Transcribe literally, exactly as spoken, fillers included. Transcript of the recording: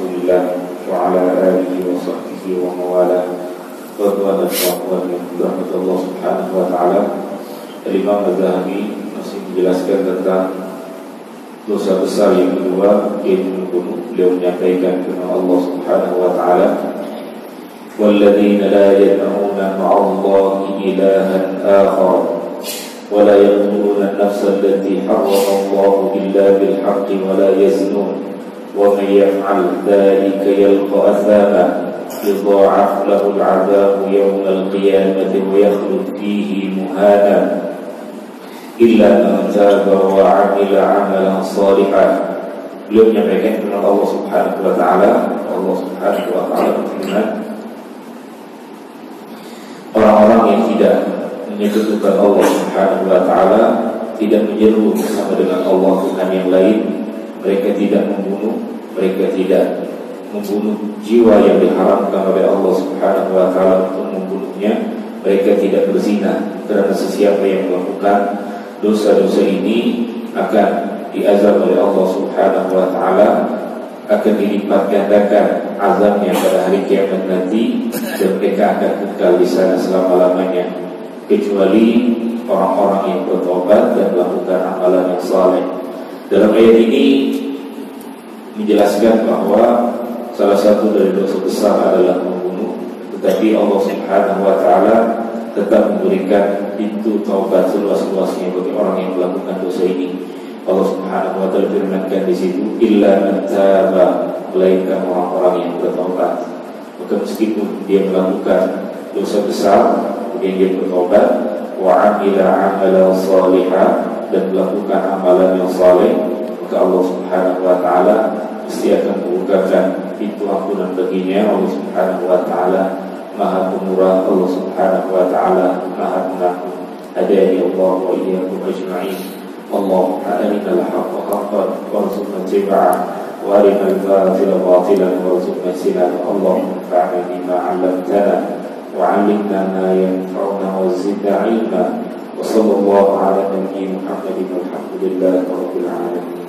Rasulillah wa ala alihi wa sahbihi wa mawala Tuan-tuan dan puan-puan yang dirahmati Allah Subhanahu wa taala. Imam Az-Zahabi masih menjelaskan tentang dosa besar yang kedua, yaitu membunuh. Beliau menyampaikan firman Allah Subhanahu wa taala, walladzina la yad'una ma'allahi ilahan akhar wa la yaqtuluna an-nafsa allati harrama Allahu illa bil haqqi wa la yaznun wa man yaf'al dhalika yalqa athama yudha'af lahu al-'adhabu yawma al-qiyamati wa yakhlud fihi muhana illa man taba wa 'amila 'amalan shalihan. Beliau menyampaikan firman Allah Subhanahu wa taala. Allah Subhanahu wa taala berfirman, orang-orang yang tidak menyekutukan Allah Subhanahu wa taala, tidak menyeru bersama dengan Allah Tuhan yang lain, mereka tidak membunuh, mereka tidak membunuh jiwa yang diharamkan oleh Allah Subhanahu wa taala untuk membunuhnya, mereka tidak berzina. Kerana sesiapa yang melakukan dosa-dosa ini akan diazab oleh Allah Subhanahu wa taala, akan dilipat gandakan azabnya pada hari kiamat nanti, dan mereka akan kekal di sana selama-lamanya, kecuali orang-orang yang bertobat dan melakukan amalan yang saleh. Dalam ayat ini menjelaskan bahwa salah satu dari dosa besar adalah membunuh, tetapi Allah Subhanahu wa taala tetap memberikan pintu taubat seluas-luasnya bagi orang yang melakukan dosa ini. Allah Subhanahu wa taala firmankan di situ, illa man taba, melainkan orang-orang yang bertaubat. Maka meskipun dia melakukan dosa besar, kemudian dia bertaubat, wa 'amila 'amalan shalihan, dan melakukan amalan yang saleh, maka Allah Subhanahu wa taala mesti akan membukakan pintu ampunan baginya. Allah Subhanahu wa taala Maha Pemurah, Allah Subhanahu wa taala Maha Pengampun. Hadani Allah wa iyyakum ajma'in. Allahumma arinal haqqa haqqan warzuqna ittiba'ah wa arinal batila batilan warzuqna ijtinabah. Allahumma anfa'na bima 'allamtana wa 'allimna ma yanfa'una wa zidna 'ilma. Wa sallallahu ala nabiyyina Muhammadin walhamdulillahi rabbil alamin.